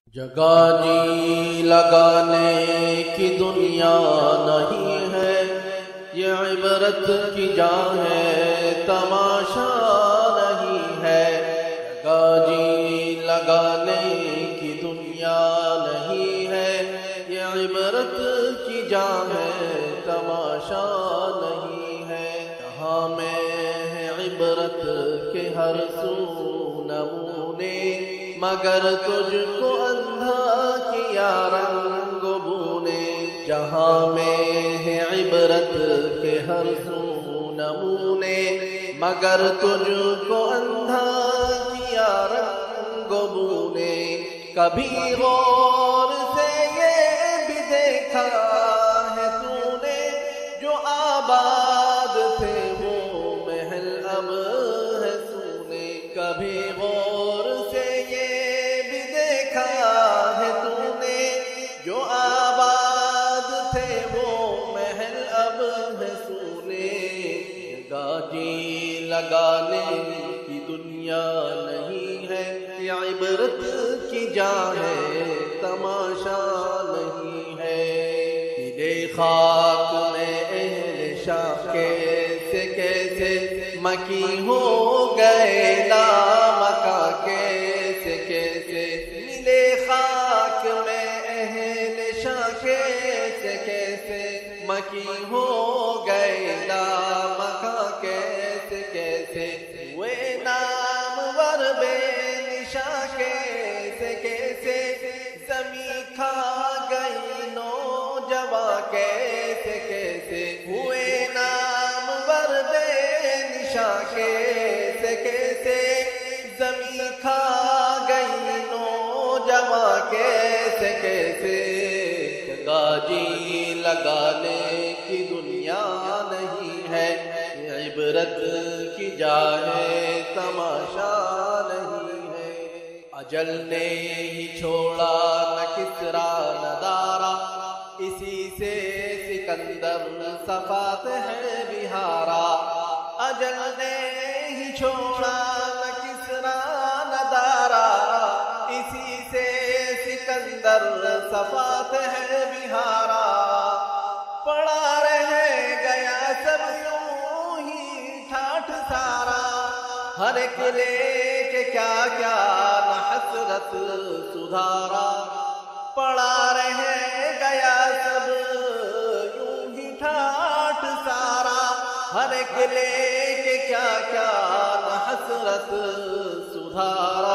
جگہ جی لگانے کی دنیا نہیں ہے، یہ عبرت کی جا ہے، تماشا نہیں ہے۔ جگہ جی لگانے کی دنیا نہیں ہے، یہ عبرت کی جا ہے، تماشا نہیں ہے۔ یہاں میں ہے عبرت کے ہر سو نمونے، مگر تجھ کو اندھا کیا رنگ بو نے۔ جہاں میں ہے عبرت کے ہر سو نمونے، مگر تجھ کو اندھا کیا رنگ بو نے۔ کبھی غور سے یہ بھی دیکھا ہے تو نے، جو آباد تھے وہ محل اب ہے سونے۔ کبھی غور سے یہ بھی دیکھا ہے تو نے، جو آباد تھے وہ محل اب ہے سونے۔ جگہ جی لگانے کی دنیا نہیں ہے، یہ عبرت کی جا ہے، تماشا نہیں ہے۔ دل خاک میں اہل شاہ کیسے کیسے مکی ہو گئے، لامکاں کیسے کیسے ملے خاک میں اہل شاہ کیسے کیسے مکی ہو گئے، لامکاں کیسے کیسے ہوئے نامور بے نشاں کیسے کیسے زمین کھا گئی نوجواں کیسے کیسے ہوئے نامور بے نشاں کیسے کیسے زمین کھا گئی نوجواں کیسے کیسے۔ جگہ جی لگانے کی دنیا نہیں ہے، یہ عبرت کی جا ہے، تماشا نہیں ہے۔ اجل نے ہی چھوڑا نہ کسریٰ نہ دارا، اسی سے سکندر صفات ہے بہارا۔ اجل نے ہی چھوڑا نہ کسریٰ نہ دارا، اسی سے سکندر صفات ہے بہارا۔ پڑا رہ گیا سب یوں ہی ٹھاٹھ سارا، ہر ایک لے کے کیا کیا نہ حسرت سدھارا۔ پڑا رہ گیا سب یوں ہی ٹھاٹھ سارا، ہر ایک لے کے کیا کیا نہ حسرت سدھارا۔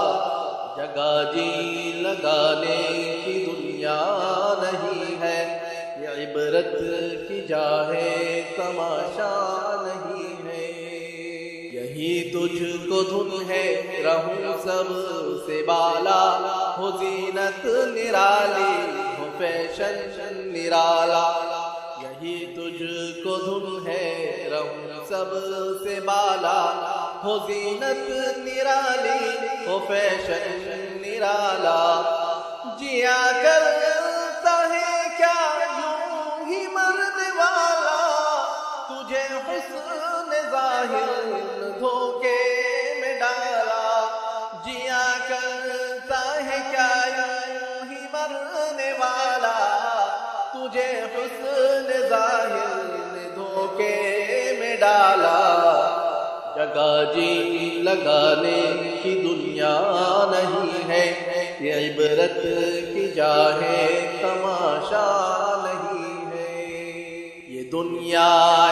جگہ جی لگانے کی دنیا نہیں ہے، یہ عبرت کی جا ہے، تماشا نہیں ہے۔ یہی تجھ کو دھن ہے رہوں سب سے بالا، ہو زینت نرالی ہو فیشن نرالا۔ یہی تجھ کو دھن ہے رہوں سب سے بالا، ہو زینت نرالی ہو فیشن نرالا۔ جیا کرتا ہے کیا یوں ہی مرنے والا، تجھے حسن ظاہر دھوکے میں ڈالا۔ جیا کرتا ہے کیا یوں ہی مرنے والا، تجھے حسن ظاہر نے دھوکے میں ڈالا۔ جگہ جی لگانے کی دنیا نہیں ہے، یہ عبرت کی جا ہے، تماشا نہیں ہے۔ یہ دنیا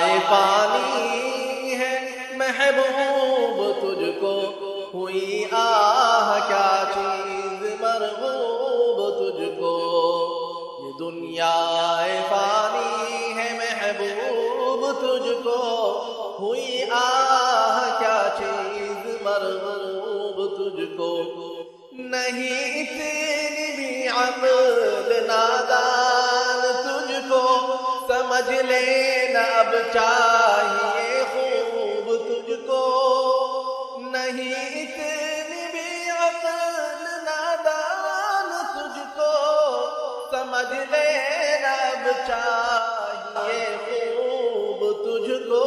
فانی ہے محبوب تجھ کو، ہوئی آہ کیا چیز مرغوب تجھ کو۔ یہ دنیا فانی ہے محبوب تجھ کو، ہوئی آہ کیا چیز مرغوب تجھ کو۔ نہیں اتنی بھی عقل نادان تجھ کو، سمجھ لینا اب چاہیے خوب تجھ کو۔ نہیں اتنی بھی عقل نادان تجھ کو، سمجھ لینا اب چاہیے خوب تجھ کو۔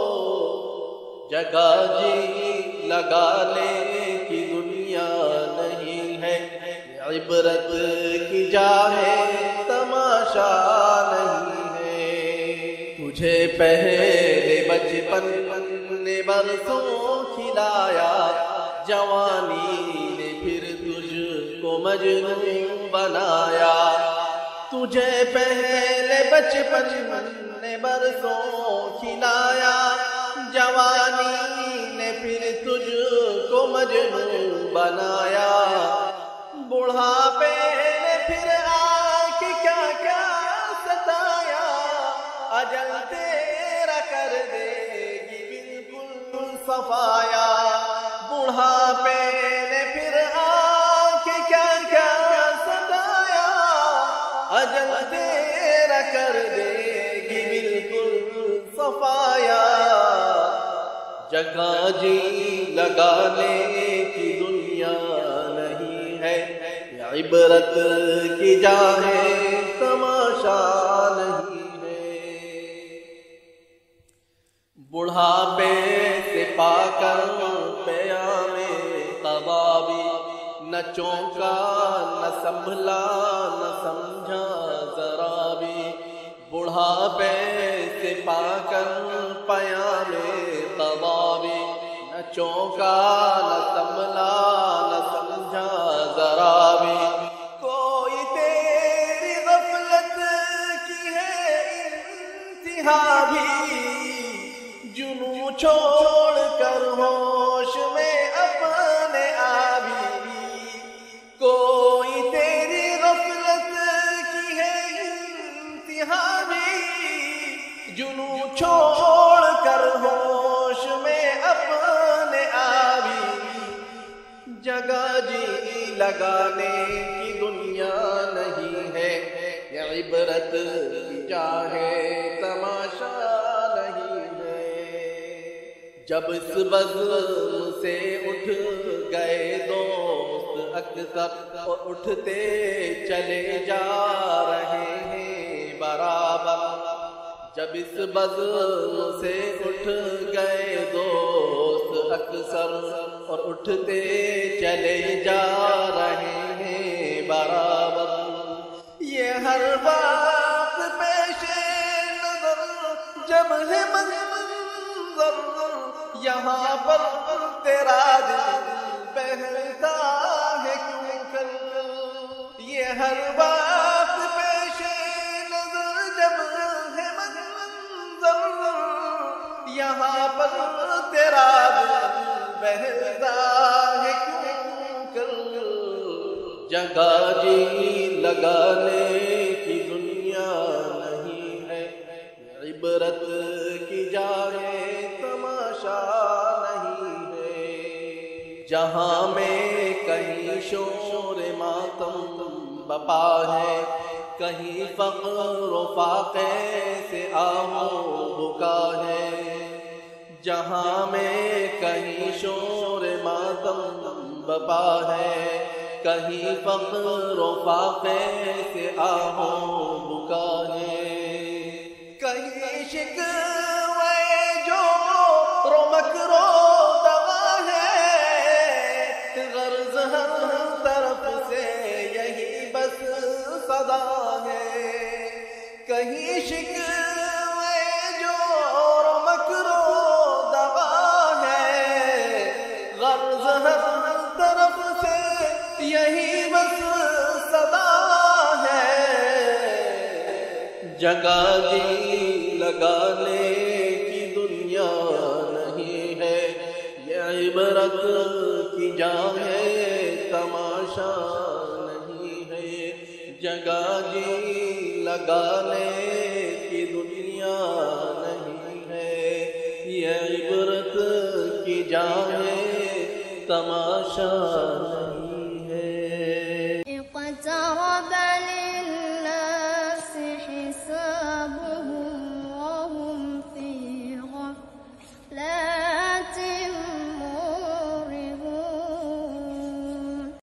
جگہ جی لگانے کی دنیا نہیں ہے، عبرت کی جا ہے تماشا نہیں ہے. تجھے پہلے بچپن نے برسوں کھلایا، جوانی نے پھر تجھ کو مجنون بنایا. تجھے پہلے بچپن نے برسوں کھلایا، جوانی نے پھر تجھ کو مجنون بنایا. بڑھاپے نے پھر آ کے کیا کیا ستایا، اجل تیرا کر دے گی بالکل صفایا. بڑھاپے نے پھر آ کے کیا کیا ستایا، اجل تیرا کر دے گی بالکل صفایا. جگہ جی لگانے کی دنیا نہیں ہے، عبرت کی جا ہے تماشا نہیں ہے. بڑھاپے سے پا کر پیام قضا بھی نہ چونکا نہ سنبھلا نہ سمجھا ذرا بھی. بڑھاپے سے پا کر پیام قضا بھی نہ چونکا نہ سنبھلا نہ سمجھا ذرا بھی. کوئی تیری غفلت کی ہے انتہا بھی، جنوں چھوڑ کر ہوش میں اپنے آبی. کوئی تیری غفلت کی ہے انتہا بھی، جنوں چھوڑ کر ہوش میں اپنے آبی. جگہ جی لگانے کی دنیا نہیں ہے، یہ عبرت کی جا ہے تماشا نہیں ہے. جب اس بزم سے اٹھ گئے دوست اکثر، اور اٹھتے چلے جا رہے ہیں برابر. جب اس بزم سے اٹھ گئے دوست اکثر، اور اٹھتے چلے جا رہے ہیں برابر. یہ ہر بات پیش نظر جب ہے منظر، یہاں پر تیرا دل بہلتا ہے کیوں کر. یہ ہر بات پیش نظر جب ہے منظر، یہاں پر تیرا دل بہلتا ہے کیوں کر. جگہ جی لگانے کی دنیا نہیں ہے، عبرت کی جا ہے تماشا نہیں ہے. جہاں میں کہیں شور ماتم بپا ہے، کہیں فقر و فاقے سے آہو بکا ہے. جہاں میں کہیں شور ماتم بپا ہے، کہیں فقر و فاقے سے آہو بکا ہے. کہیں شکوے جو رو مکرو دغا ہے، غرض ہر طرف سے یہی بس صدا ہے. کہیں شکوے جو رو مکرو دغا ہے، غرض ہر طرف سے یہی بس صدا ہے. جگہ جی لگانے کی دنیا نہیں ہے، یہ عبرت کی جا ہے تماشا نہیں ہے. جگہ جی لگانے کی دنیا نہیں ہے، یہ عبرت کی جا ہے تماشا